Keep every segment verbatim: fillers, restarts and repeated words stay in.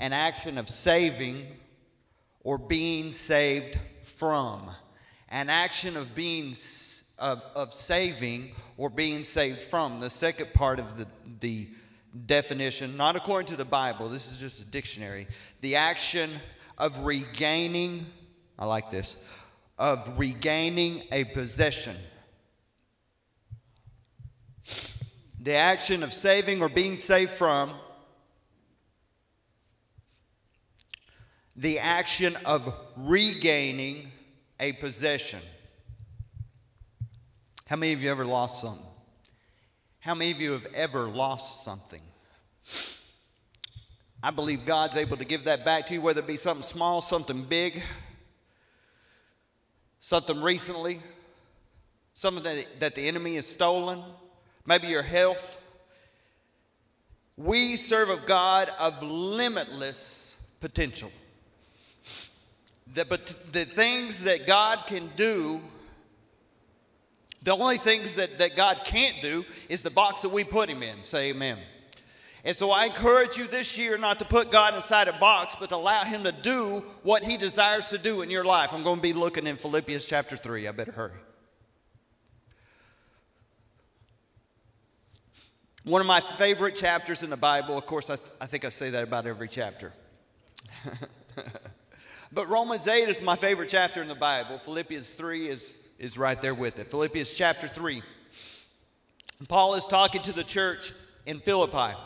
an action of saving or being saved from. An action of being of, of saving or being saved from. The second part of the, the definition, not according to the Bible, this is just a dictionary. The action of regaining, I like this, of regaining a possession. The action of saving or being saved from. The action of regaining a possession. How many of you ever lost something? How many of you have ever lost something? I believe God's able to give that back to you, whether it be something small, something big, something recently, something that, that the enemy has stolen, maybe your health. We serve a God of limitless potential. The, but the things that God can do, the only things that, that God can't do is the box that we put him in. Say amen. And so I encourage you this year not to put God inside a box, but to allow him to do what he desires to do in your life. I'm going to be looking in Philippians chapter three. I better hurry. One of my favorite chapters in the Bible, of course, I, th- I think I say that about every chapter. But Romans eight is my favorite chapter in the Bible. Philippians three is, is right there with it. Philippians chapter three. Paul is talking to the church in Philippi.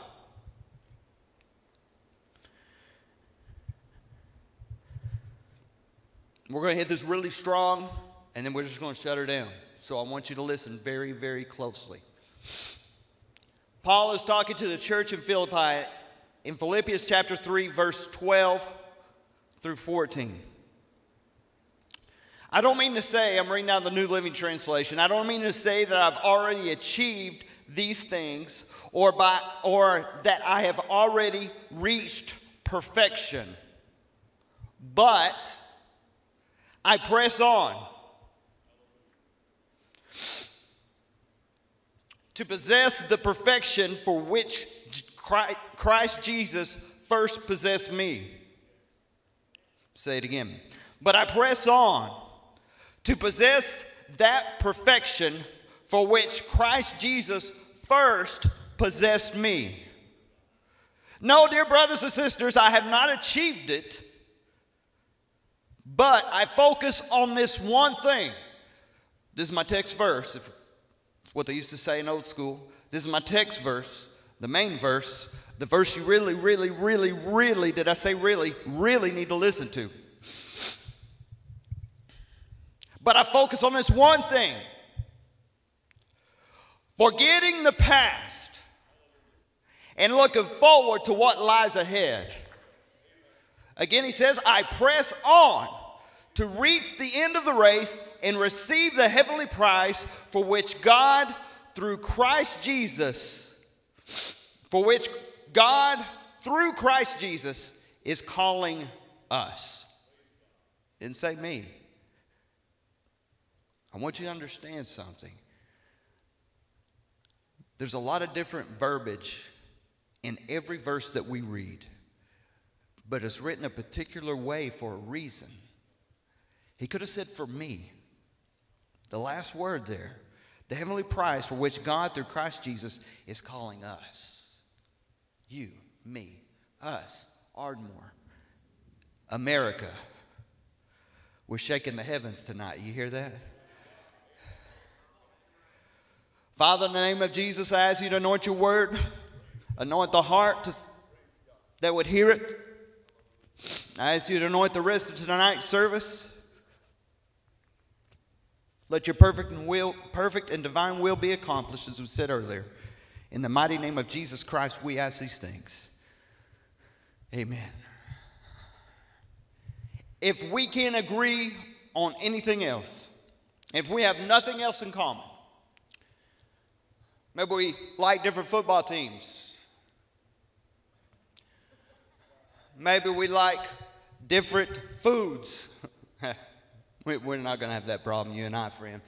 We're going to hit this really strong, and then we're just going to shut her down. So I want you to listen very, very closely. Paul is talking to the church in Philippi in Philippians chapter three, verse twelve through fourteen. I don't mean to say, I'm reading out the New Living Translation, I don't mean to say that I've already achieved these things or, by, or that I have already reached perfection, but I press on to possess the perfection for which Christ Jesus first possessed me. Say it again. But I press on to possess that perfection for which Christ Jesus first possessed me. No, dear brothers and sisters, I have not achieved it, but I focus on this one thing. This is my text verse. If it's what they used to say in old school. This is my text verse, the main verse, the verse you really, really, really, really, did I say really, really need to listen to. But I focus on this one thing. Forgetting the past and looking forward to what lies ahead. Again, he says, I press on to reach the end of the race and receive the heavenly prize for which God, through Christ Jesus, for which God, through Christ Jesus, is calling us. Didn't say me. I want you to understand something. There's a lot of different verbiage in every verse that we read, but it's written a particular way for a reason. He could have said for me. The last word there, the heavenly prize for which God through Christ Jesus is calling us. You, me, us, Ardmore, America. We're shaking the heavens tonight. You hear that? Father, in the name of Jesus, I ask you to anoint your word, anoint the heart to, that would hear it. I ask you to anoint the rest of tonight's service. Let your perfect and, will, perfect and divine will be accomplished, as we said earlier. In the mighty name of Jesus Christ, we ask these things. Amen. If we can't agree on anything else, if we have nothing else in common, maybe we like different football teams. Maybe we like different foods. We're not going to have that problem, you and I, friend.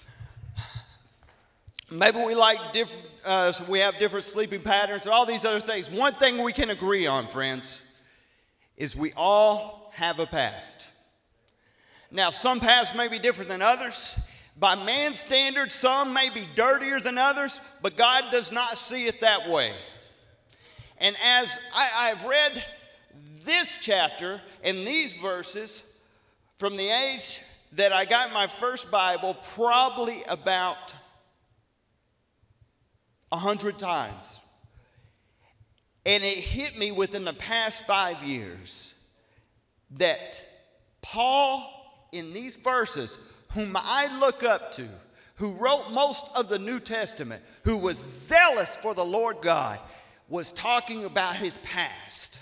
Maybe we like different, uh, so we have different sleeping patterns and all these other things. One thing we can agree on, friends, is we all have a past. Now, some pasts may be different than others. By man's standards, some may be dirtier than others, but God does not see it that way. And as I, I've read this chapter and these verses from the age that I got my first Bible, probably about a hundred times. And it hit me within the past five years that Paul, in these verses, whom I look up to, who wrote most of the New Testament, who was zealous for the Lord God, was talking about his past.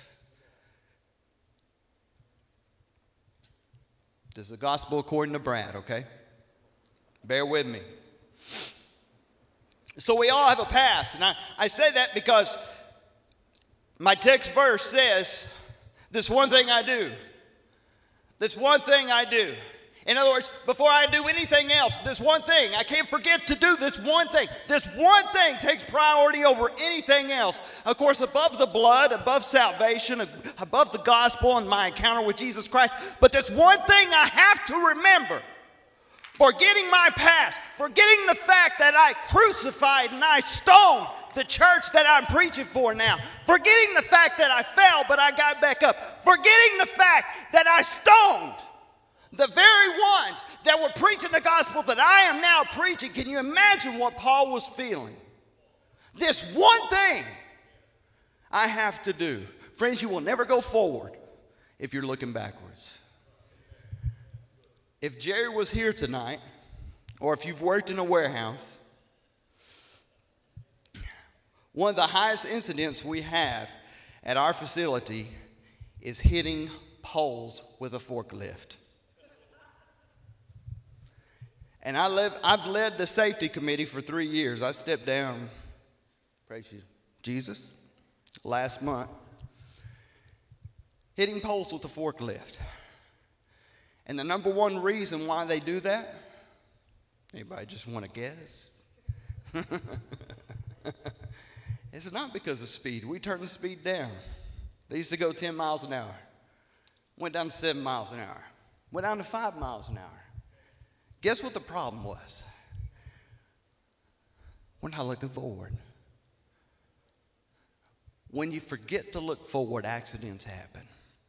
This is the gospel according to Brad, okay? Bear with me. So we all have a past, and I, I say that because my text verse says, this one thing I do. This one thing I do. In other words, before I do anything else, this one thing, I can't forget to do this one thing. This one thing takes priority over anything else. Of course, above the blood, above salvation, above the gospel and my encounter with Jesus Christ. But there's one thing I have to remember. Forgetting my past, forgetting the fact that I crucified and I stoned the church that I'm preaching for now. Forgetting the fact that I fell, but I got back up. Forgetting the fact that I stoned the very ones that were preaching the gospel that I am now preaching. Can you imagine what Paul was feeling? This one thing I have to do. Friends, you will never go forward if you're looking backwards. If Jerry was here tonight, or if you've worked in a warehouse, one of the highest incidents we have at our facility is hitting poles with a forklift. And I live, I've led the safety committee for three years. I stepped down, praise you, Jesus, last month, hitting poles with a forklift. And the number one reason why they do that, anybody just want to guess? It's not because of speed. We turned the speed down. They used to go ten miles an hour. Went down to seven miles an hour. Went down to five miles an hour. Guess what the problem was? We're not looking forward. When you forget to look forward, accidents happen.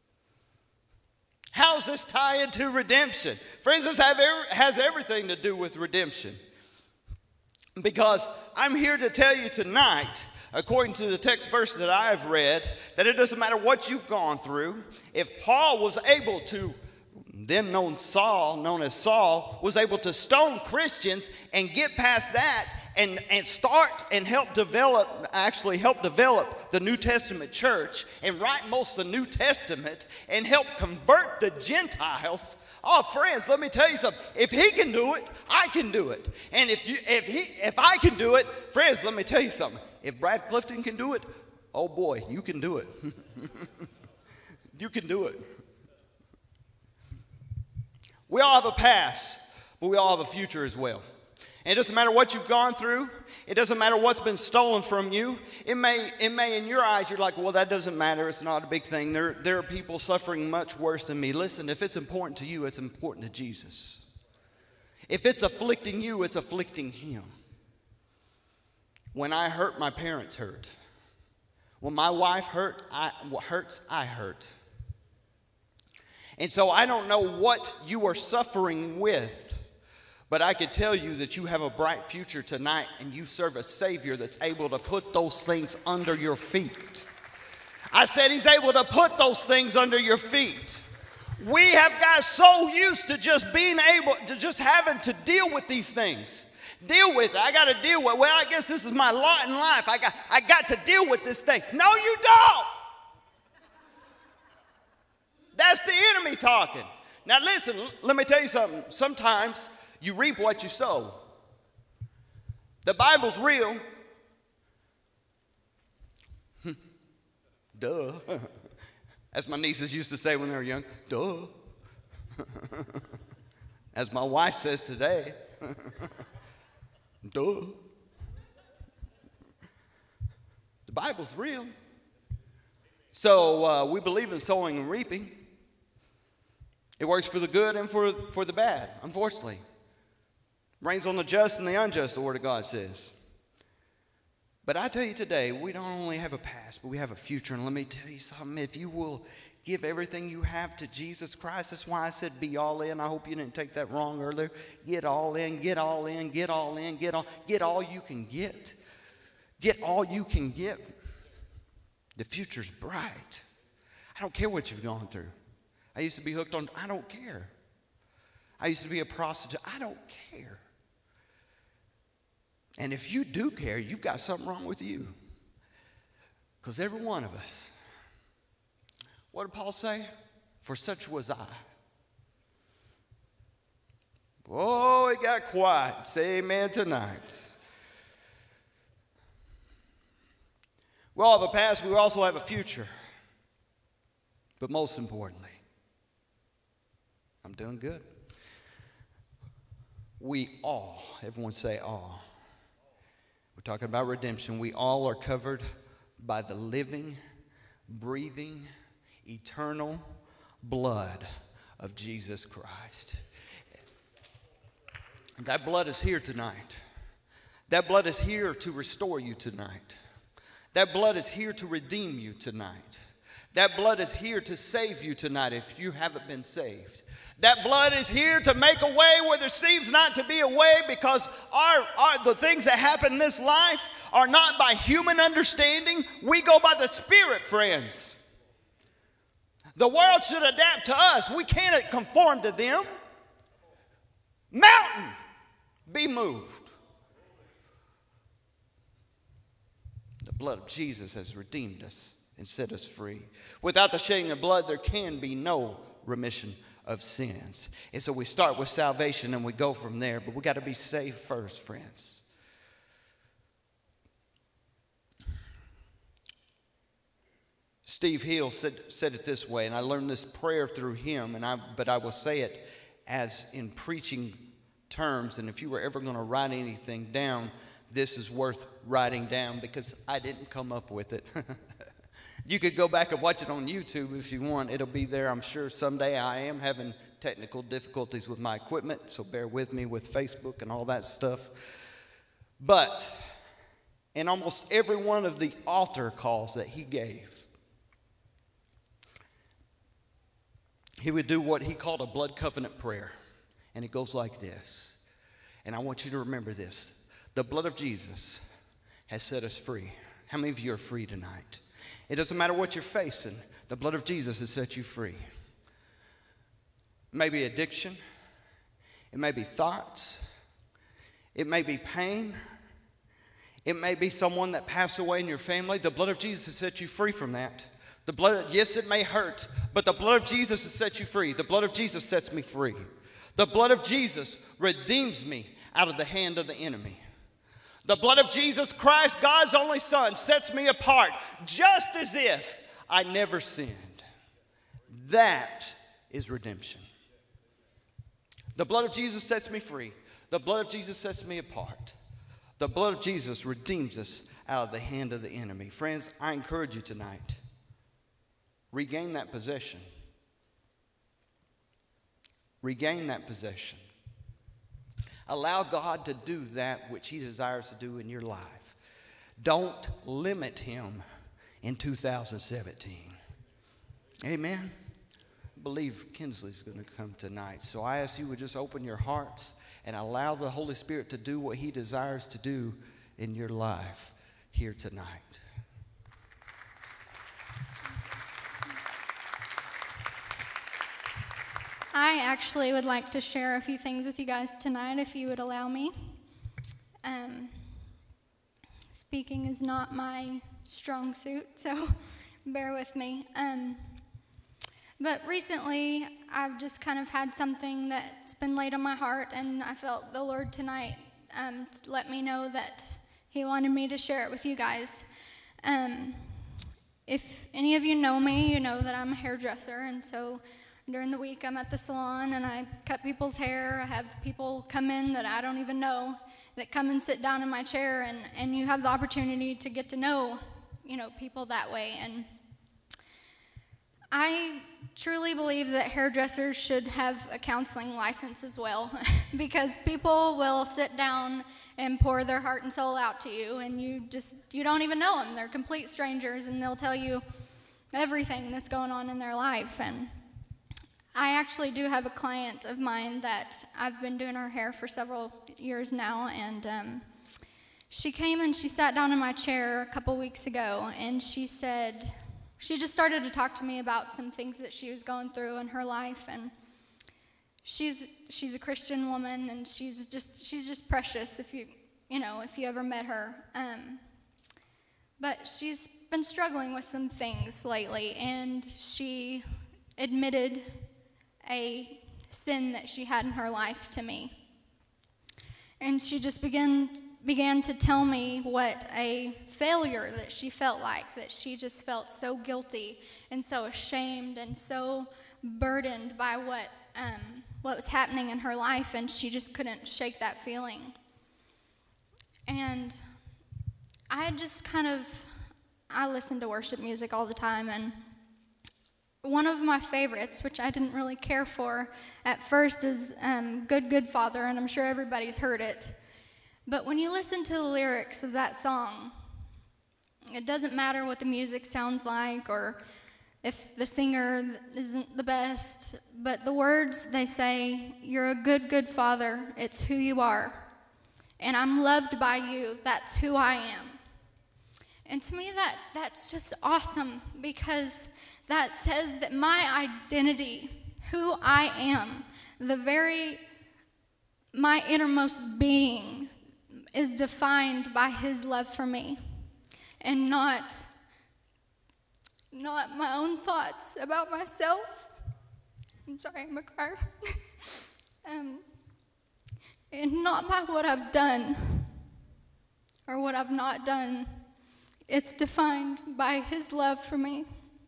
How does this tie into redemption? Friends, this have every, has everything to do with redemption. Because I'm here to tell you tonight, according to the text verse that I've read, that it doesn't matter what you've gone through. If Paul was able to, then known Saul, known as Saul, was able to stone Christians and get past that and, and start and help develop, actually help develop the New Testament church and write most of the New Testament and help convert the Gentiles. Oh, friends, let me tell you something. If he can do it, I can do it. And if you, if he, if I can do it, friends, let me tell you something. If Brad Clifton can do it, oh boy, you can do it. You can do it. We all have a past, but we all have a future as well. And it doesn't matter what you've gone through. It doesn't matter what's been stolen from you. It may, it may in your eyes, you're like, well, that doesn't matter. It's not a big thing. There, there are people suffering much worse than me. Listen, if it's important to you, it's important to Jesus. If it's afflicting you, it's afflicting him. When I hurt, my parents hurt. When my wife hurt, I, what hurts, I hurt. And so I don't know what you are suffering with, but I could tell you that you have a bright future tonight and you serve a Savior that's able to put those things under your feet. I said he's able to put those things under your feet. We have got so used to just being able to just having to deal with these things. Deal with it. I got to deal with it. Well, I guess this is my lot in life. I got, I got to deal with this thing. No, you don't. That's the enemy talking. Now listen, let me tell you something. Sometimes you reap what you sow. The Bible's real. Duh. As my nieces used to say when they were young, duh. As my wife says today, duh. The Bible's real. So uh, we believe in sowing and reaping. It works for the good and for, for the bad, unfortunately. Rains on the just and the unjust, the Word of God says. But I tell you today, we don't only have a past, but we have a future. And let me tell you something. If you will give everything you have to Jesus Christ, that's why I said be all in. I hope you didn't take that wrong earlier. Get all in, get all in, get all in, get all, get all you can get. Get all you can get. The future's bright. I don't care what you've gone through. I used to be hooked on, I don't care. I used to be a prostitute. I don't care. And if you do care, you've got something wrong with you. Because every one of us, what did Paul say? For such was I. Oh, it got quiet. Say amen tonight. We all have a past, we also have a future. But most importantly, I'm doing good. We all, everyone say all. We're talking about redemption. We all are covered by the living, breathing, eternal blood of Jesus Christ. That blood is here tonight. That blood is here to restore you tonight. That blood is here to redeem you tonight. That blood is here to save you tonight if you haven't been saved. That blood is here to make a way where there seems not to be a way, because our, our, the things that happen in this life are not by human understanding. We go by the Spirit, friends. The world should adapt to us. We can't conform to them. Mountain, be moved. The blood of Jesus has redeemed us and set us free. Without the shedding of blood, there can be no remission of sins. And so we start with salvation and we go from there, but we got to be saved first, friends. Steve Hill said, said it this way, and I learned this prayer through him, and I, but I will say it as in preaching terms, and if you were ever going to write anything down, this is worth writing down because I didn't come up with it. You could go back and watch it on YouTube if you want. It'll be there, I'm sure, someday. I am having technical difficulties with my equipment, so bear with me with Facebook and all that stuff. But in almost every one of the altar calls that he gave, he would do what he called a blood covenant prayer. And it goes like this. And I want you to remember this. The blood of Jesus has set us free. How many of you are free tonight? It doesn't matter what you're facing. The blood of Jesus has set you free. It may be addiction. It may be thoughts. It may be pain. It may be someone that passed away in your family. The blood of Jesus has set you free from that. The blood, yes, it may hurt, but the blood of Jesus has set you free. The blood of Jesus sets me free. The blood of Jesus redeems me out of the hand of the enemy. The blood of Jesus Christ, God's only Son, sets me apart just as if I never sinned. That is redemption. The blood of Jesus sets me free. The blood of Jesus sets me apart. The blood of Jesus redeems us out of the hand of the enemy. Friends, I encourage you tonight, regain that possession. Regain that possession. Allow God to do that which he desires to do in your life. Don't limit him in two thousand seventeen. Amen. I believe Kensley's going to come tonight. So I ask you to just open your hearts and allow the Holy Spirit to do what he desires to do in your life here tonight. I actually would like to share a few things with you guys tonight, if you would allow me. Um, speaking is not my strong suit, so bear with me. Um, but recently, I've just kind of had something that's been laid on my heart, and I felt the Lord tonight um, let me know that he wanted me to share it with you guys. Um, if any of you know me, you know that I'm a hairdresser, and so during the week, I'm at the salon and I cut people's hair. I have people come in that I don't even know that come and sit down in my chair, and, and you have the opportunity to get to know, you know, people that way. And I truly believe that hairdressers should have a counseling license as well, because people will sit down and pour their heart and soul out to you, and you just, you don't even know them. They're complete strangers, and they'll tell you everything that's going on in their life. And I actually do have a client of mine that I've been doing her hair for several years now, and um, she came and she sat down in my chair a couple weeks ago, and she said, she just started to talk to me about some things that she was going through in her life, and she's she's a Christian woman, and she's just she's just precious if you you know if you ever met her. Um, but she's been struggling with some things lately, and she admitted a sin that she had in her life to me, and she just began. began to tell me what a failure that she felt like, that she just felt so guilty and so ashamed and so burdened by what um, what was happening in her life, and she just couldn't shake that feeling. And I just kind of, I listen to worship music all the time, and one of my favorites, which I didn't really care for at first, is um, Good, Good Father, and I'm sure everybody's heard it. But when you listen to the lyrics of that song, it doesn't matter what the music sounds like or if the singer isn't the best, but the words, they say, you're a good, good father, it's who you are, and I'm loved by you, that's who I am. And to me, that that's just awesome, because that says that my identity, who I am, the very, my innermost being, is defined by his love for me, and not, not my own thoughts about myself. I'm sorry, I'm a crier. um, and not by what I've done or what I've not done. It's defined by his love for me.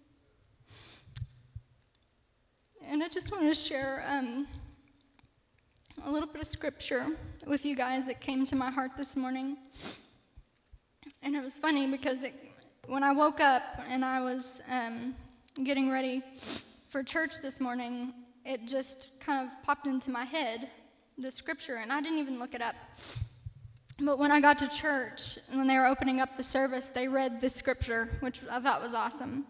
And I just want to share um, a little bit of scripture with you guys that came to my heart this morning. And it was funny because it, when I woke up and I was um, getting ready for church this morning, it just kind of popped into my head, the scripture, and I didn't even look it up. But when I got to church, and when they were opening up the service, they read this scripture, which I thought was awesome.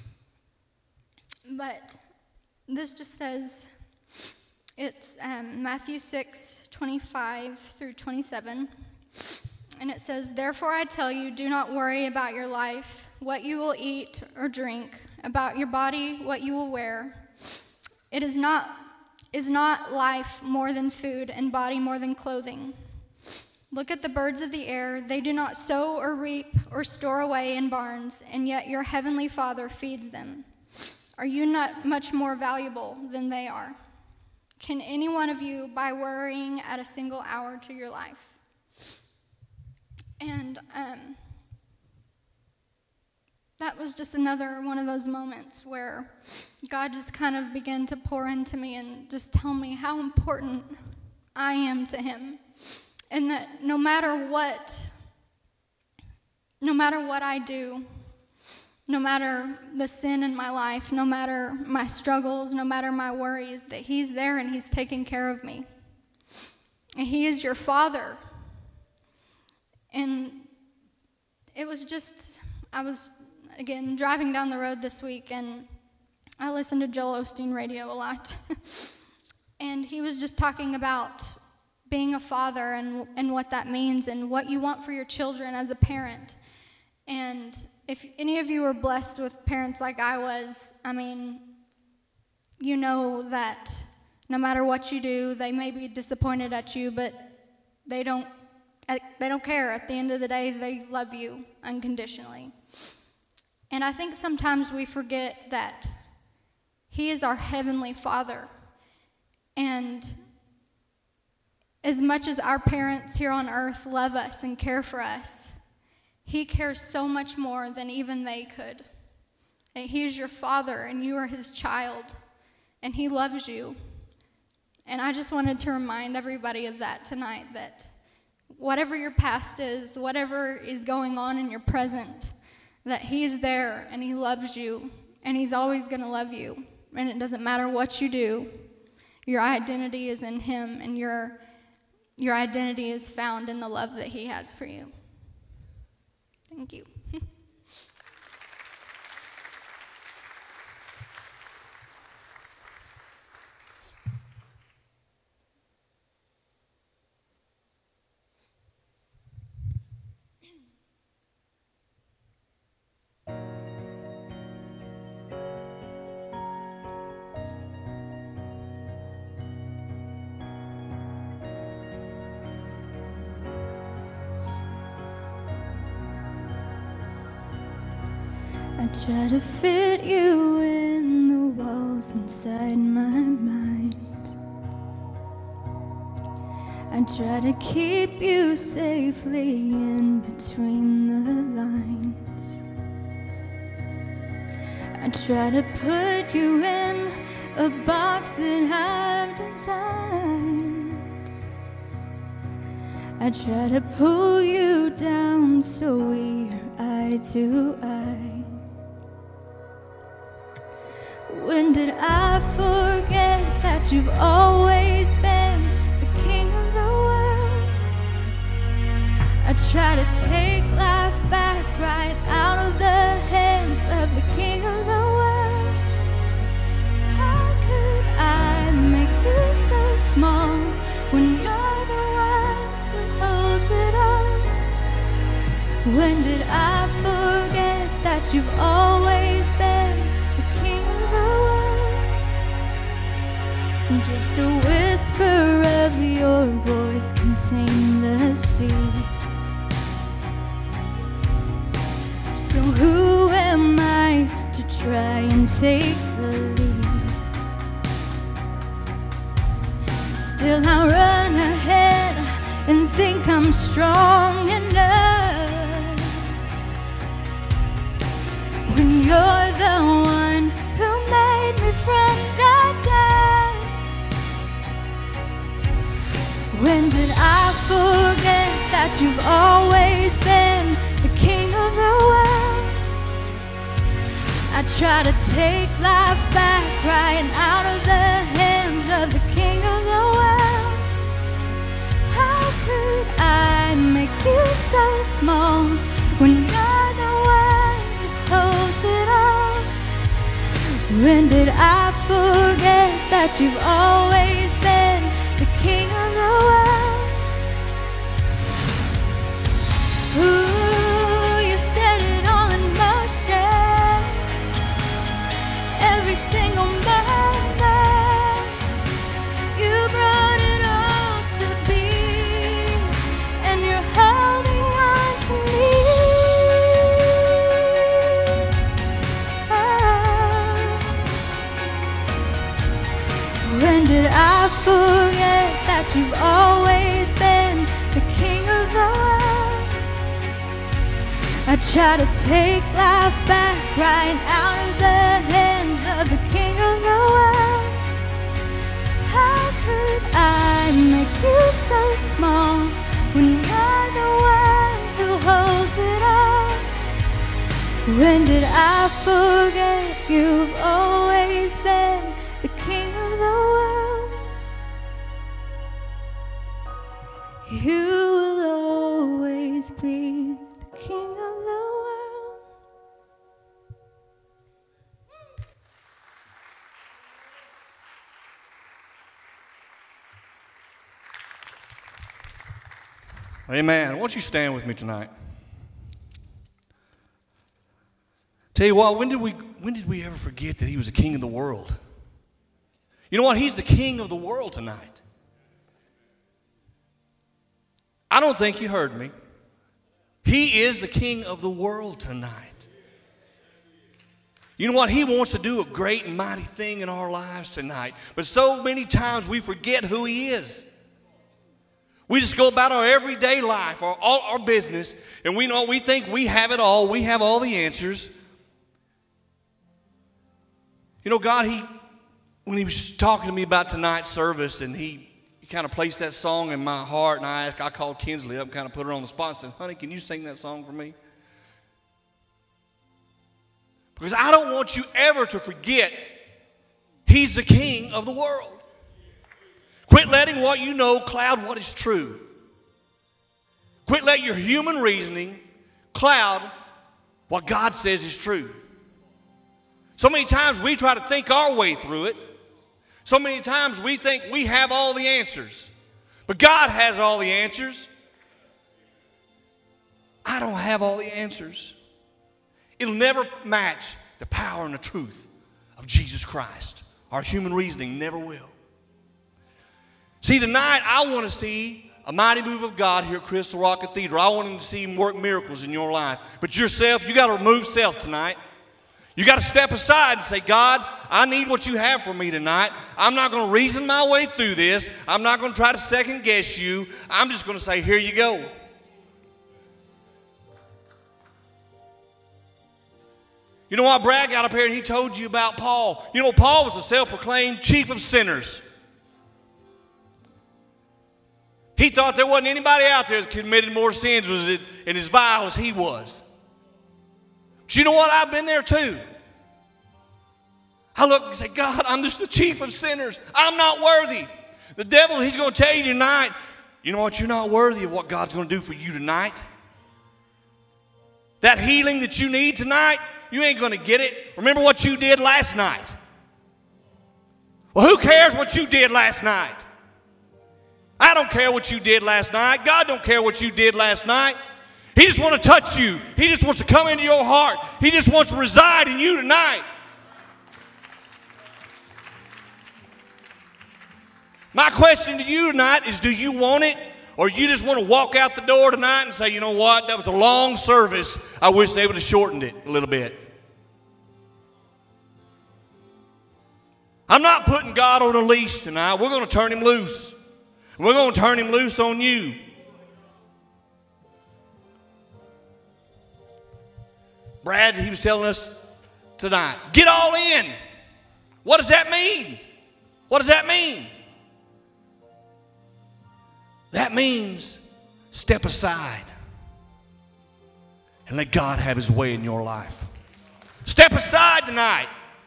But this just says, it's um, Matthew six, twenty-five through twenty-seven, and it says, therefore I tell you, do not worry about your life, what you will eat or drink, about your body, what you will wear. It is not, is not life more than food, and body more than clothing? Look at the birds of the air, they do not sow or reap or store away in barns, and yet your heavenly Father feeds them. Are you not much more valuable than they are? Can any one of you, by worrying, add a single hour to your life? And um, that was just another one of those moments where God just kind of began to pour into me and just tell me how important I am to him. And that no matter what, no matter what I do, no matter the sin in my life, no matter my struggles, no matter my worries, that he's there and he's taking care of me. And he is your Father. And it was just, I was, again, driving down the road this week, and I listened to Joel Osteen radio a lot. And he was just talking about being a father and, and what that means and what you want for your children as a parent. And if any of you are blessed with parents like I was, I mean, you know that no matter what you do, they may be disappointed at you, but they don't, they don't care. At the end of the day, they love you unconditionally. And I think sometimes we forget that he is our heavenly Father. And as much as our parents here on earth love us and care for us, he cares so much more than even they could. And he is your Father, and you are his child, and he loves you. And I just wanted to remind everybody of that tonight, that whatever your past is, whatever is going on in your present, that he is there and he loves you, and he's always going to love you. And it doesn't matter what you do. Your identity is in him, and your, your identity is found in the love that he has for you. Thank you. I try to fit you in the walls inside my mind. I try to keep you safely in between the lines. I try to put you in a box that I've designed. I try to pull you down so we're eye to eye. When did I forget that you've always been the king of the world? I try to take life back right out of the hands of the king of the world. How could I make you so small when you're the one who holds it all? When did I forget that you've always been the king of the world? Just a whisper of your voice contained the seed. So who am I to try and take the lead? Still I run ahead and think I'm strong enough, when you're the one who made me from the dust. When did I forget that you've always been the king of the world? I try to take life back right out of the hands of the king of the world. How could I make you so small when you're the one who holds it all? When did I forget that you've always been the king of the world? Ooh, you set it all in motion, every single moment. You brought it all to be, and you're holding on to me. Oh. When did I forget that you've always been the king of the world? I try to take life back right out of the hands of the king of the world. How could I make you so small when you're the one who holds it all? When did I forget you've always been the king of the world? You will always be the king of the world. Amen. Won't you stand with me tonight? Tell you what, when did we when did we ever forget that he was the king of the world? You know what? He's the king of the world tonight. I don't think you heard me. He is the king of the world tonight. You know what? He wants to do a great and mighty thing in our lives tonight. But so many times we forget who he is. We just go about our everyday life, our, all our business, and we know we think we have it all. We have all the answers. You know, God, he, when he was talking to me about tonight's service, and he, he kind of placed that song in my heart, and I asked, I called Kensley up and kind of put her on the spot and said, honey, can you sing that song for me? Because I don't want you ever to forget He's the King of the world. Quit letting what you know cloud what is true. Quit letting your human reasoning cloud what God says is true. So many times we try to think our way through it. So many times we think we have all the answers. But God has all the answers. I don't have all the answers. It'll never match the power and the truth of Jesus Christ. Our human reasoning never will. See, tonight I want to see a mighty move of God here at Crystalrock Cathedral. I want Him to see Him work miracles in your life. But yourself, you got to remove self tonight. You got to step aside and say, God, I need what you have for me tonight. I'm not going to reason my way through this. I'm not going to try to second guess you. I'm just going to say, here you go. You know what? Brad got up here and he told you about Paul. You know, Paul was a self-proclaimed chief of sinners. He thought there wasn't anybody out there that committed more sins and as vile as he was. But you know what? I've been there too. I look and say, God, I'm just the chief of sinners. I'm not worthy. The devil, he's going to tell you tonight, you know what? You're not worthy of what God's going to do for you tonight. That healing that you need tonight, you ain't going to get it. Remember what you did last night. Well, who cares what you did last night? I don't care what you did last night. God don't care what you did last night. He just wants to touch you. He just wants to come into your heart. He just wants to reside in you tonight. My question to you tonight is, do you want it? Or you just want to walk out the door tonight and say, you know what, that was a long service. I wish they would have shortened it a little bit. I'm not putting God on a leash tonight. We're going to turn Him loose. We're going to turn Him loose on you. Brad, he was telling us tonight, get all in. What does that mean? What does that mean? That means step aside and let God have His way in your life. Step aside tonight.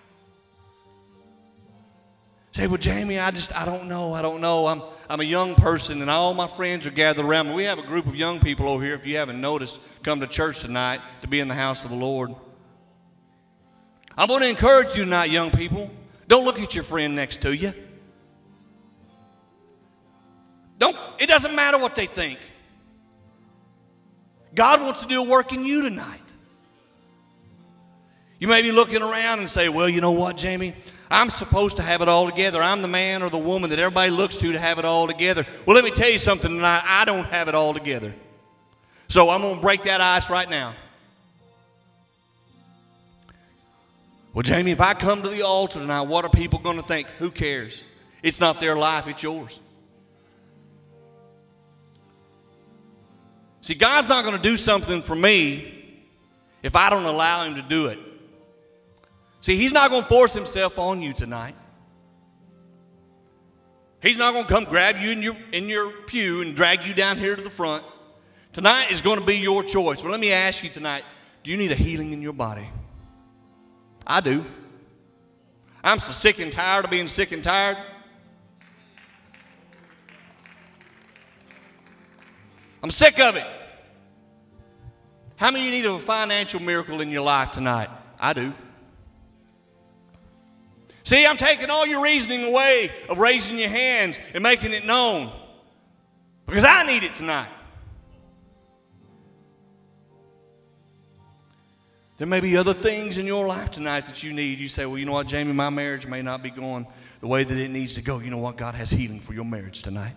Say, well, Jamey, I just, I don't know, I don't know. I'm, I'm a young person and all my friends are gathered around me. We have a group of young people over here, if you haven't noticed, come to church tonight to be in the house of the Lord. I'm going to encourage you tonight, young people. Don't look at your friend next to you. Don't, it doesn't matter what they think. God wants to do a work in you tonight. You may be looking around and say, well, you know what, Jamey? I'm supposed to have it all together. I'm the man or the woman that everybody looks to to have it all together. Well, let me tell you something tonight. I don't have it all together. So I'm going to break that ice right now. Well, Jamey, if I come to the altar tonight, what are people going to think? Who cares? It's not their life, it's yours. See, God's not going to do something for me if I don't allow Him to do it. See, He's not going to force Himself on you tonight. He's not going to come grab you in your, in your pew and drag you down here to the front. Tonight is going to be your choice. But let me ask you tonight, do you need a healing in your body? I do. I'm so sick and tired of being sick and tired. I'm sick of it. How many of you need a financial miracle in your life tonight? I do. See, I'm taking all your reasoning away of raising your hands and making it known. Because I need it tonight. There may be other things in your life tonight that you need. You say, well, you know what, Jamey, my marriage may not be going the way that it needs to go. You know what? God has healing for your marriage tonight.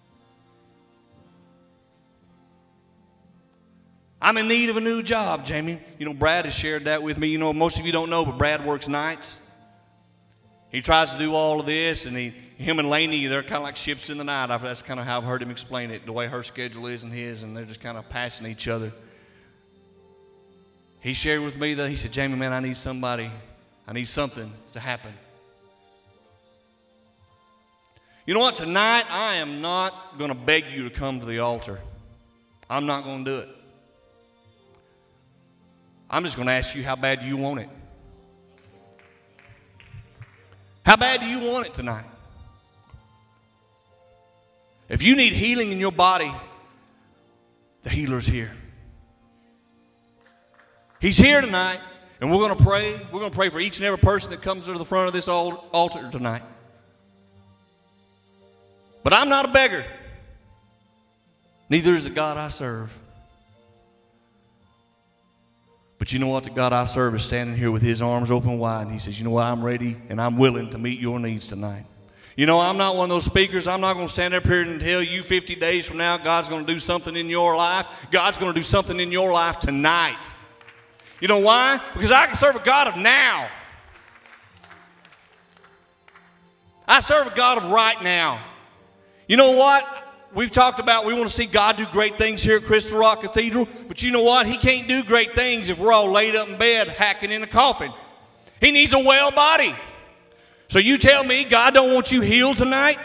I'm in need of a new job, Jamey. You know, Brad has shared that with me. You know, most of you don't know, but Brad works nights. He tries to do all of this, and he, him and Lainey, they're kind of like ships in the night. That's kind of how I've heard him explain it, the way her schedule is and his, and they're just kind of passing each other. He shared with me that he said, Jamey, man, I need somebody, I need something to happen. You know what? Tonight, I am not going to beg you to come to the altar. I'm not going to do it. I'm just going to ask you, how bad do you want it? How bad do you want it tonight? If you need healing in your body, the healer's here. He's here tonight, and we're going to pray. We're going to pray for each and every person that comes to the front of this altar tonight. But I'm not a beggar. Neither is the God I serve. But you know what? The God I serve is standing here with his arms open wide, and he says, you know what? I'm ready and I'm willing to meet your needs tonight. You know, I'm not one of those speakers. I'm not going to stand up here and tell you fifty days from now God's going to do something in your life. God's going to do something in your life tonight. You know why? Because I can serve a God of now. I serve a God of right now. You know what? We've talked about we want to see God do great things here at Crystalrock Cathedral, but you know what? He can't do great things if we're all laid up in bed hacking in a coffin. He needs a well body. So you tell me God don't want you healed tonight?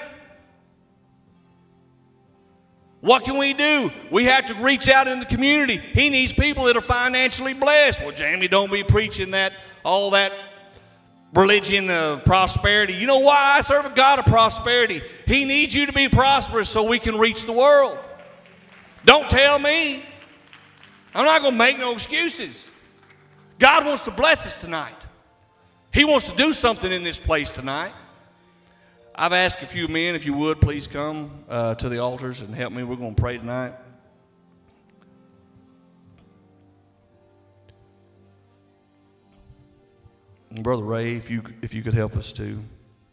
What can we do? We have to reach out in the community. He needs people that are financially blessed. Well, Jamey, don't be preaching that, all that religion of prosperity. You know why I serve a God of prosperity? He needs you to be prosperous so we can reach the world. Don't tell me. I'm not going to make no excuses. God wants to bless us tonight. He wants to do something in this place tonight. I've asked a few men, if you would, please come uh, to the altars and help me. We're going to pray tonight. And Brother Ray, if you, if you could help us too.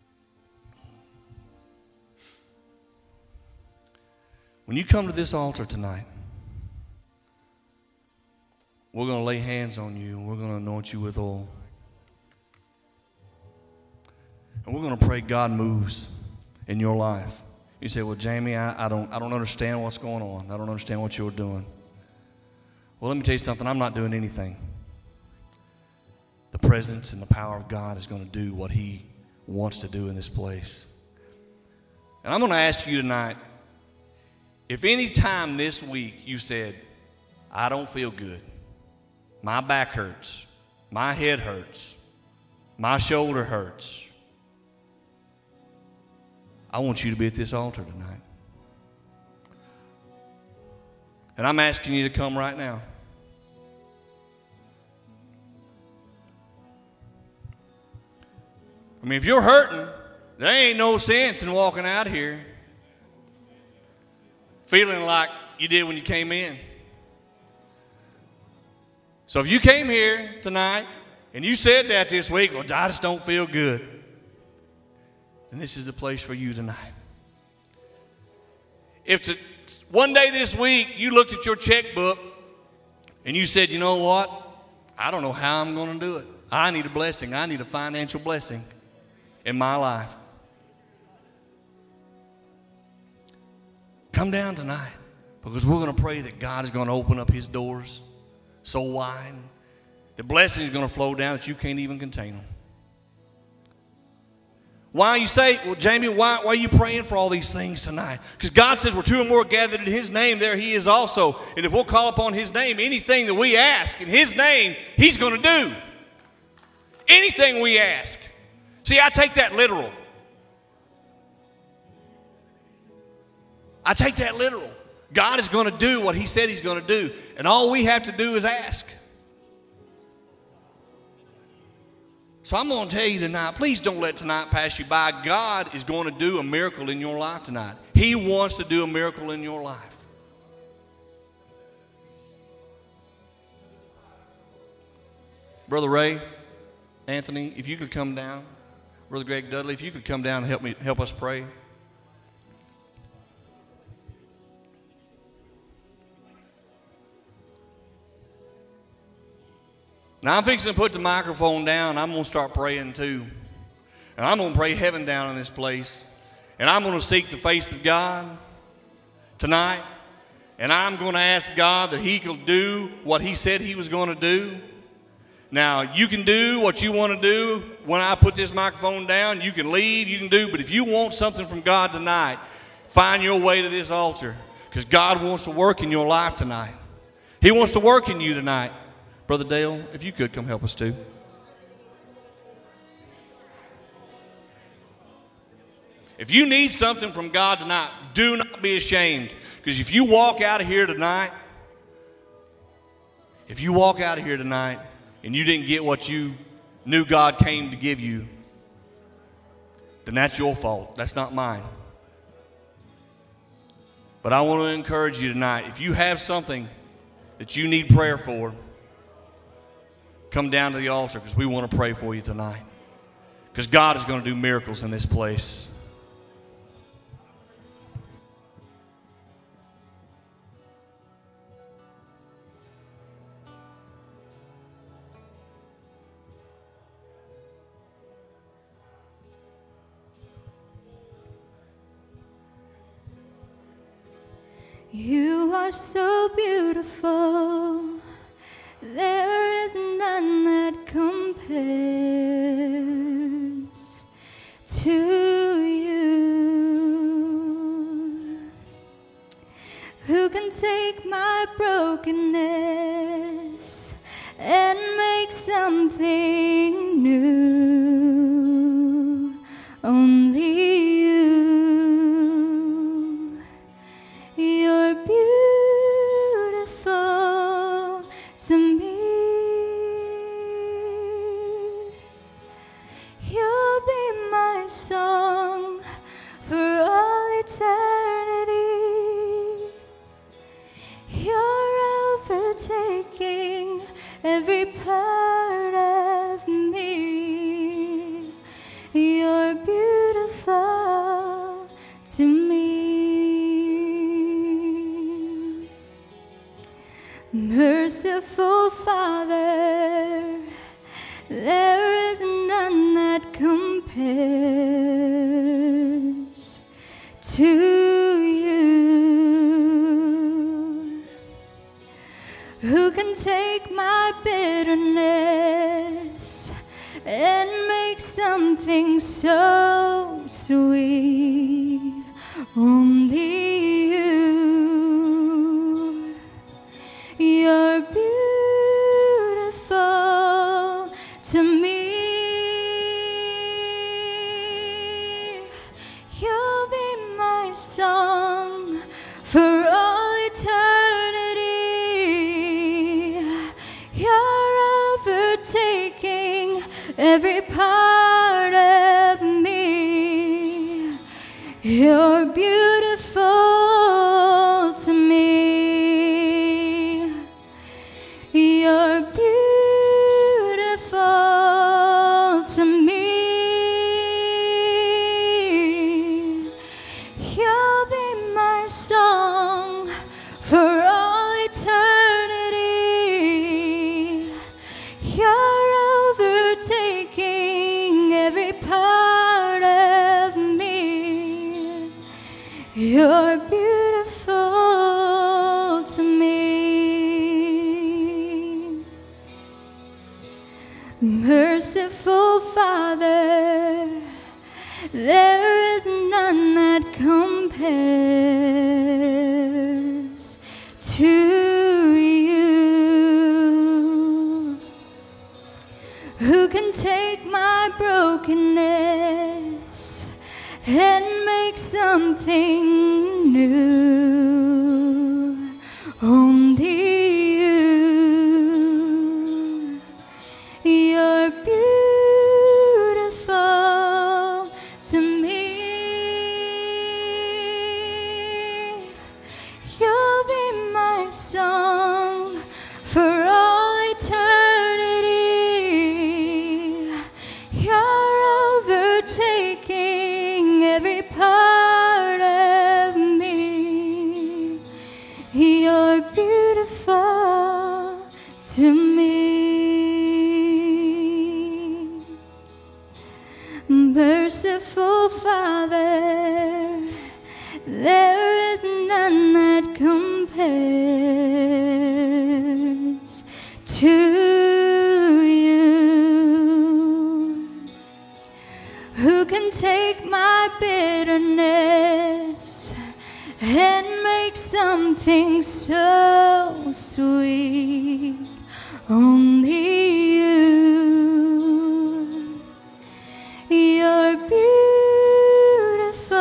When you come to this altar tonight, we're going to lay hands on you and we're going to anoint you with oil. And we're going to pray God moves in your life. You say, well, Jamey, I, I, don't, I don't understand what's going on. I don't understand what you're doing. Well, let me tell you something. I'm not doing anything. The presence and the power of God is going to do what he wants to do in this place. And I'm going to ask you tonight, if any time this week you said, I don't feel good, my back hurts, my head hurts, my shoulder hurts, I want you to be at this altar tonight. And I'm asking you to come right now. I mean, if you're hurting, there ain't no sense in walking out here feeling like you did when you came in. So if you came here tonight and you said that this week, well, I just don't feel good, then this is the place for you tonight. If to, one day this week you looked at your checkbook and you said, you know what? I don't know how I'm going to do it. I need a blessing. I need a financial blessing in my life. Come down tonight because we're going to pray that God is going to open up his doors so wide. The blessing is going to flow down that you can't even contain them. Why you say, well, Jamey, why, why are you praying for all these things tonight? Because God says we're two or more gathered in his name, there he is also. And if we'll call upon his name, anything that we ask in his name, he's going to do. Anything we ask. See, I take that literal. I take that literal. God is going to do what he said he's going to do. And all we have to do is ask. So I'm going to tell you tonight, please don't let tonight pass you by. God is going to do a miracle in your life tonight. He wants to do a miracle in your life. Brother Ray, Anthony, if you could come down. Brother Greg Dudley, if you could come down and help me, help us pray. Now I'm fixing to put the microphone down. I'm going to start praying too. And I'm going to pray heaven down in this place. And I'm going to seek the face of God tonight. And I'm going to ask God that he could do what he said he was going to do. Now, you can do what you want to do. When I put this microphone down, you can leave, you can do. But if you want something from God tonight, find your way to this altar. Because God wants to work in your life tonight. He wants to work in you tonight. Brother Dale, if you could come help us too. If you need something from God tonight, do not be ashamed. Because if you walk out of here tonight, if you walk out of here tonight and you didn't get what you knew God came to give you, then that's your fault. That's not mine. But I want to encourage you tonight, if you have something that you need prayer for, come down to the altar because we want to pray for you tonight. Because God is going to do miracles in this place. You are so beautiful, there is none that compares to you. Who can take my brokenness and make something new? Only you. You're beautiful to me. You'll be my song for all eternity. You're overtaking every part of me. You're beautiful to me. Merciful Father, there is none that compares to you. Who can take my bitterness and make something so sweet? Only you. You're beautiful to me. You'll be my song for all eternity. You're overtaking every part of me. You're beautiful to me. You're beautiful to me. You'll be my song for all eternity. You're overtaking every part of me. You're beautiful to me. Merciful Father, there is none that compares to you. Who can take my brokenness and make something new? Only you. You're beautiful to me. You'll be my song for all eternity. You're overtaking every part of me. You're beautiful to me. Merciful Father, there is none that compares to you. Who can take my bitterness and make something so sweet? Only you. You're beautiful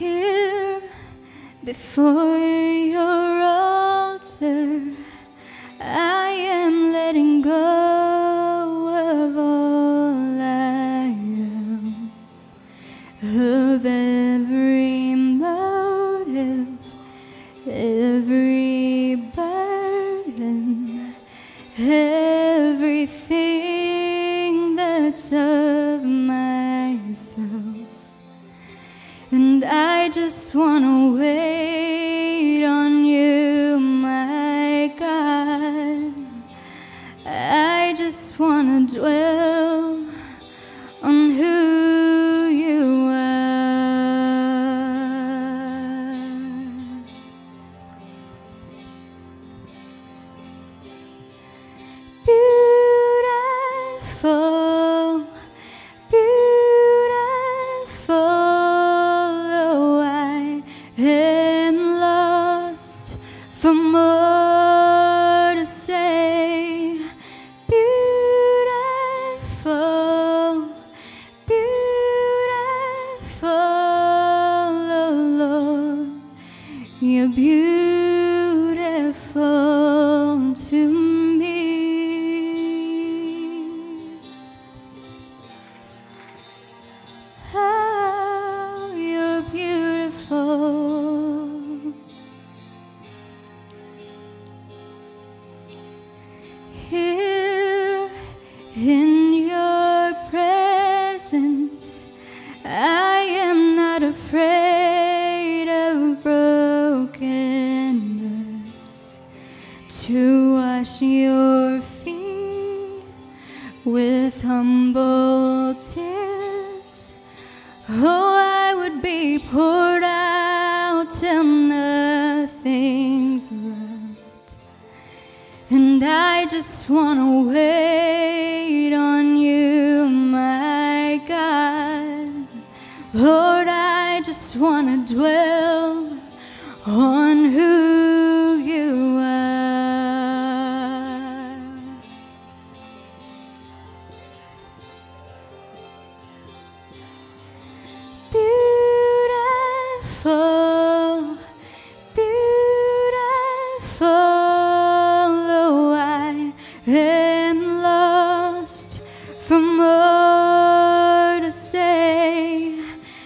Here before your altar, I am letting go of all I am, of every motive, every burden, everything that's of myself. And I just want to wait on you, my God. I just want to dwell on who you are. Beautiful, beautiful, oh, I am lost for more to say. Beautiful, beautiful, oh Lord, you're beautiful to me. Oh, you're beautiful. Here in your presence, I am not afraid of brokenness, to wash your feet with humble tears. Oh, I would be poured out till nothing's left. And I just want to wait on you, my God. Lord, I just want to dwell on who you are. Beautiful, beautiful, oh, I am lost for more to say.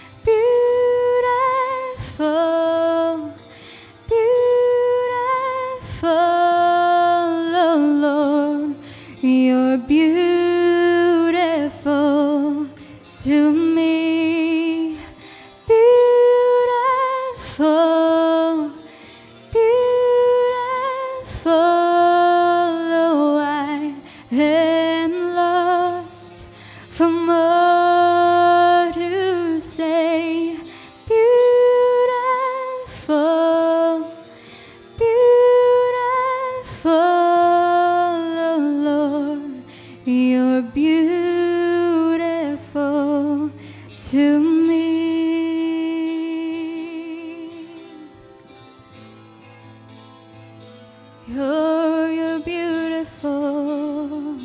Beautiful, beautiful, oh Lord, you're beautiful to me. Beautiful, beautiful, oh, I am lost for more to say. Beautiful, beautiful, oh Lord, you're beautiful to me. You're, you're beautiful.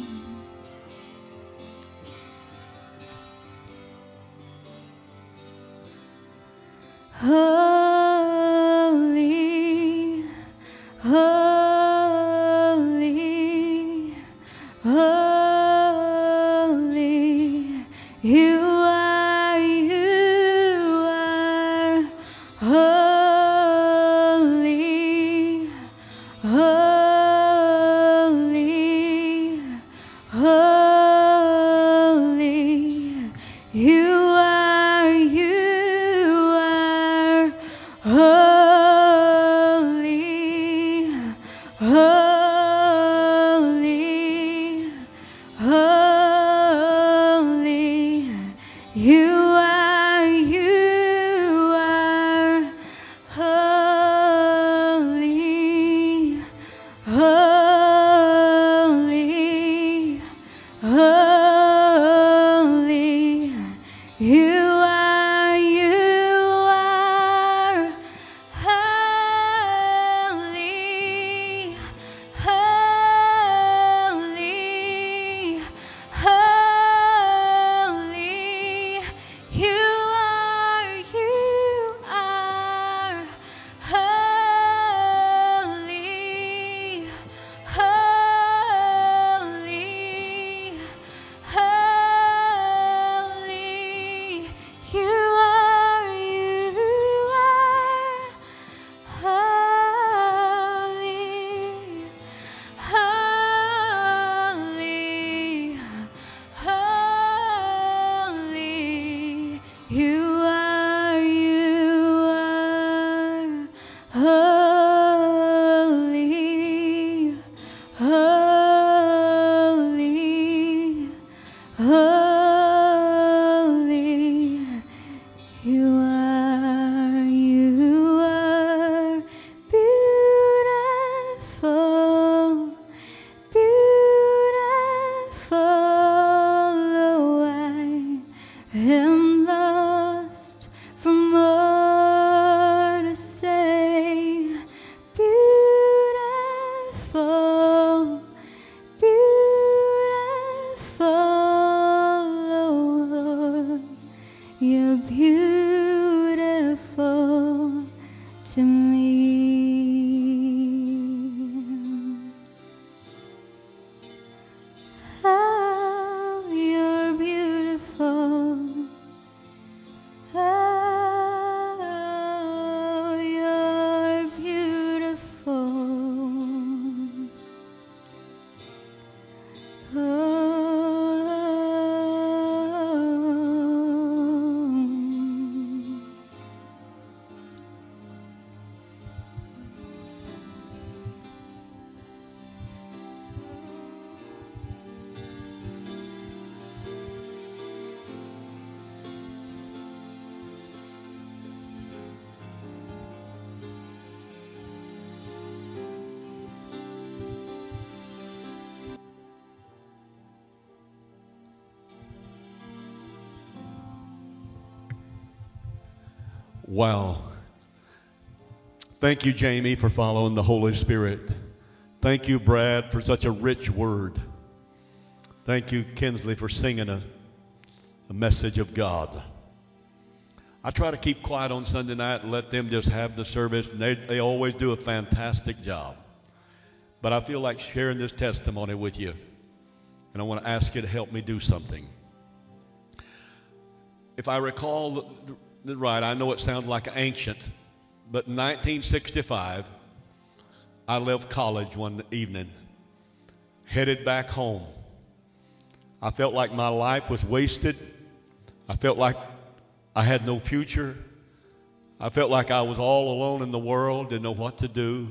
Holy, holy, holy, you are, you are holy, holy, holy, you are, you are Wow. Thank you, Jamey, for following the Holy Spirit. Thank you, Brad, for such a rich word. Thank you, Kensley, for singing a, a message of God. I try to keep quiet on Sunday night and let them just have the service, and they, they always do a fantastic job. But I feel like sharing this testimony with you, and I want to ask you to help me do something. If I recall the, the right, I know it sounds like ancient, but in nineteen sixty-five, I left college one evening, headed back home. I felt like my life was wasted. I felt like I had no future. I felt like I was all alone in the world, didn't know what to do.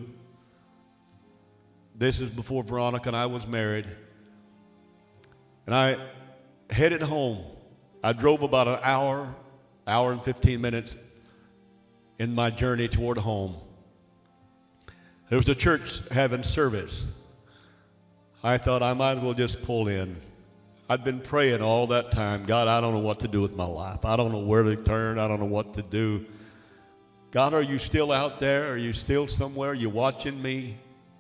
This is before Veronica and I was married. And I headed home. I drove about an hour, hour and fifteen minutes in my journey toward home. There was a church having service. I thought I might as well just pull in. I'd been praying all that time. God, I don't know what to do with my life. I don't know where to turn. I don't know what to do. God, are you still out there? Are you still somewhere? Are you watching me?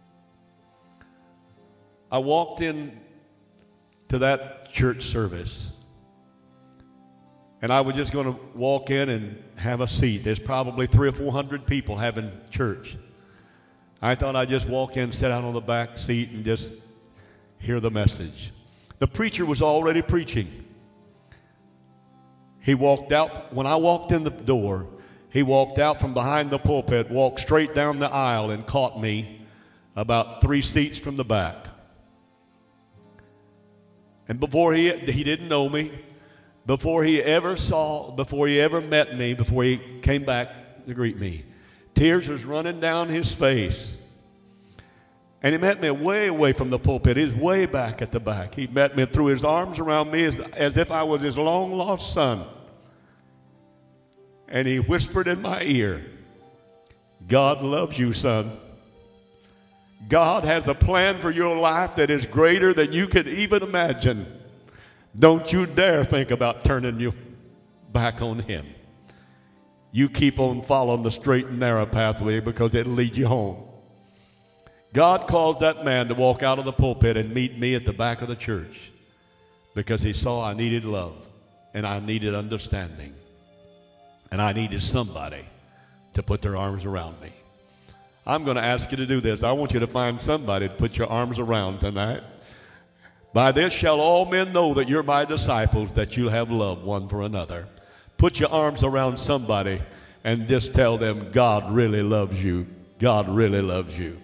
I walked in to that church service, and I was just going to walk in and have a seat. There's probably three or four hundred people having church. I thought I'd just walk in, sit down on the back seat, and just hear the message. The preacher was already preaching. He walked out. When I walked in the door, he walked out from behind the pulpit, walked straight down the aisle, and caught me about three seats from the back. And before he, he didn't know me, before he ever saw, before he ever met me, before he came back to greet me, tears was running down his face. And he met me way away from the pulpit. He's way back at the back. He met me and threw his arms around me as, as if I was his long-lost son. And he whispered in my ear, God loves you, son. God has a plan for your life that is greater than you could even imagine. Don't you dare think about turning your back on him. You keep on following the straight and narrow pathway because it'll lead you home. God caused that man to walk out of the pulpit and meet me at the back of the church because he saw I needed love and I needed understanding and I needed somebody to put their arms around me. I'm going to ask you to do this. I want you to find somebody to put your arms around tonight. By this shall all men know that you're my disciples, that you have love one for another. Put your arms around somebody and just tell them God really loves you. God really loves you.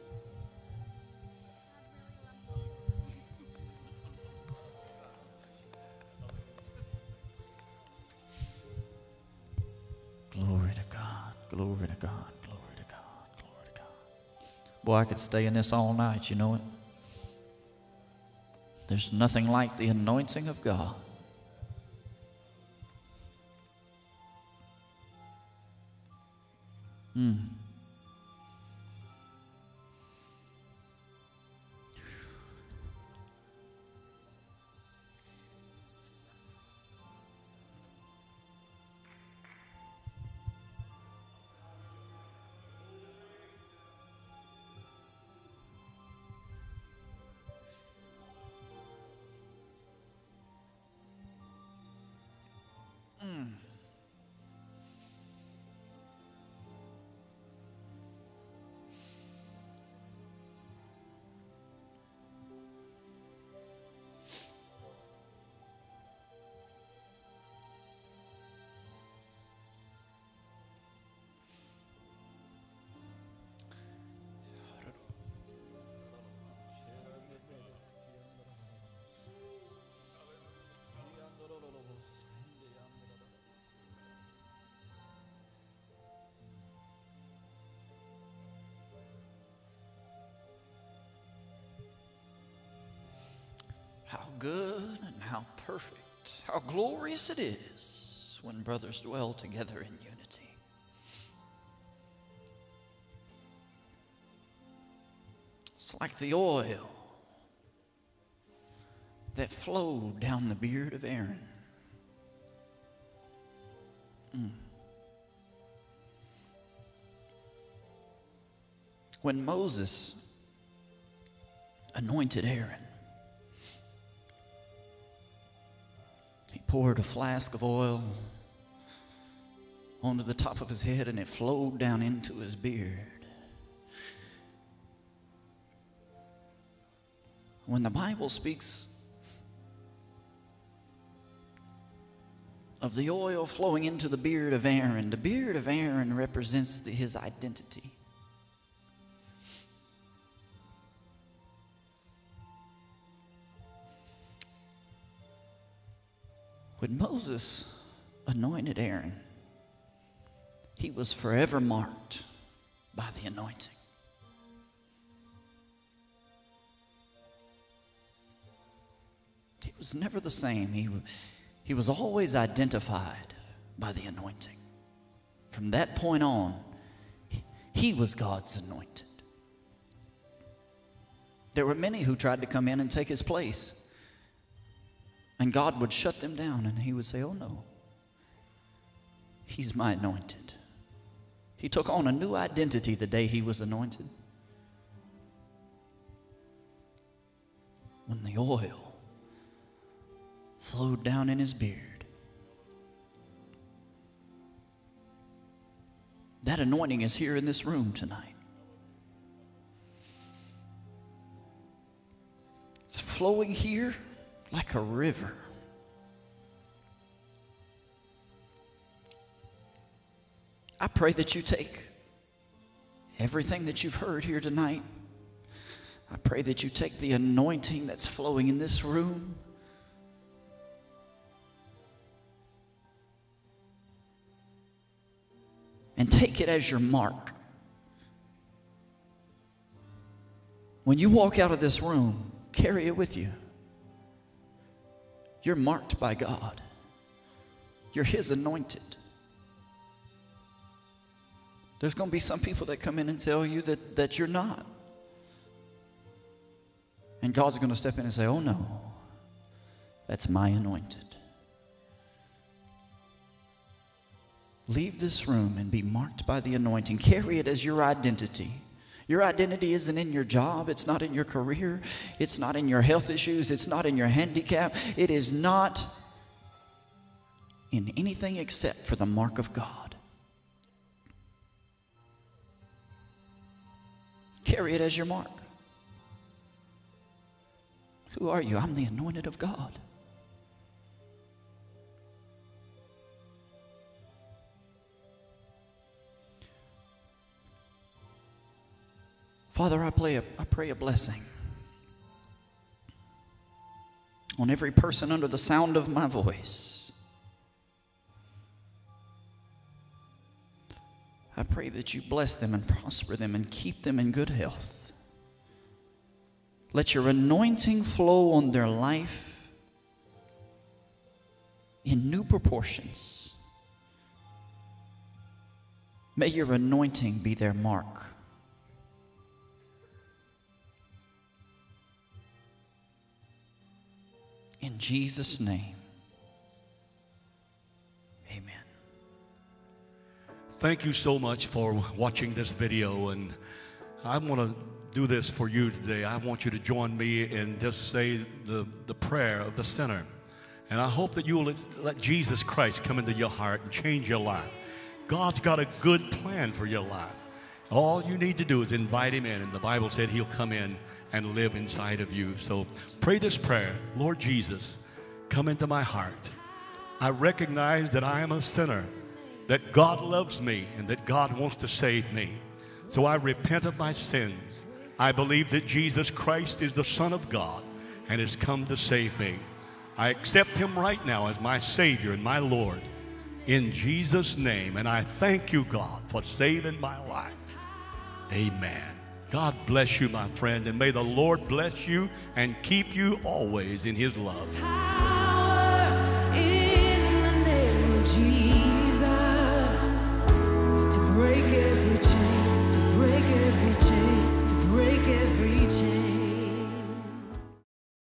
Glory to God, glory to God, glory to God, glory to God. Boy, I could stay in this all night, you know it. There's nothing like the anointing of God. Hmm. How good and how perfect, how glorious it is when brothers dwell together in unity. It's like the oil that flowed down the beard of Aaron. Mm. When Moses anointed Aaron, he poured a flask of oil onto the top of his head, and it flowed down into his beard. When the Bible speaks of the oil flowing into the beard of Aaron, the beard of Aaron represents the, his identity. When Moses anointed Aaron, he was forever marked by the anointing. He was never the same. He, he was always identified by the anointing. From that point on, he, he was God's anointed. There were many who tried to come in and take his place, and God would shut them down, and he would say, oh no, he's my anointed. He took on a new identity the day he was anointed. When the oil flowed down in his beard. That anointing is here in this room tonight. It's flowing here like a river. I pray that you take everything that you've heard here tonight. I pray that you take the anointing that's flowing in this room and take it as your mark. When you walk out of this room, carry it with you. You're marked by God. You're his anointed. There's going to be some people that come in and tell you that, that you're not. And God's going to step in and say, oh no, that's my anointed. Leave this room and be marked by the anointing. Carry it as your identity. Your identity isn't in your job. It's not in your career. It's not in your health issues. It's not in your handicap. It is not in anything except for the mark of God. Carry it as your mark. Who are you? I'm the anointed of God. Father, I pray a, I pray a blessing on every person under the sound of my voice. I pray that you bless them and prosper them and keep them in good health. Let your anointing flow on their life in new proportions. May your anointing be their mark. In Jesus' name, amen. Thank you so much for watching this video, and I want to do this for you today. I want you to join me and just say the, the prayer of the sinner. And I hope that you will let, let Jesus Christ come into your heart and change your life. God's got a good plan for your life. All you need to do is invite him in, and the Bible said he'll come in and live inside of you. So pray this prayer. Lord Jesus, come into my heart. I recognize that I am a sinner, that God loves me, and that God wants to save me. So I repent of my sins. I believe that Jesus Christ is the Son of God and has come to save me. I accept him right now as my Savior and my Lord in Jesus' name. And I thank you, God, for saving my life. Amen. God bless you, my friend, and may the Lord bless you and keep you always in his love. Power in the name of Jesus.